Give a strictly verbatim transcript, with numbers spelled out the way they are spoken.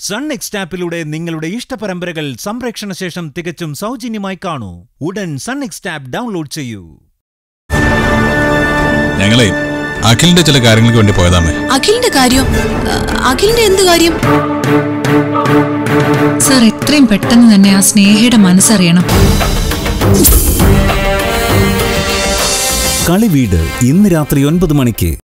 Sun next ആപ്പിലൂടെ നിങ്ങളുടെ ഇഷ്ടപരമ്പരകൾ സംപ്രേക്ഷണ ശേഷം തികച്ചും സൗജന്യമായി കാണൂ. ഉടൻ സൺ നെക്സ്റ്റ് ആപ്പ് ഡൗൺലോഡ് ചെയ്യൂ. ഞങ്ങളെ അഖിലിന്റെ ചില കാര്യങ്ങൾക്ക് വേണ്ടി പോയതാമേ. അഖിലിന്റെ കാര്യം? അഖിലിന്റെ എന്ത് കാര്യം? സാർ എത്രയും പെട്ടെന്ന് തന്നെ ആ സ്നേഹയുടെ മനസ്സറിയണം. കളിവീട് ഇന്ന് രാത്രി ഒൻപത് മണിക്ക്.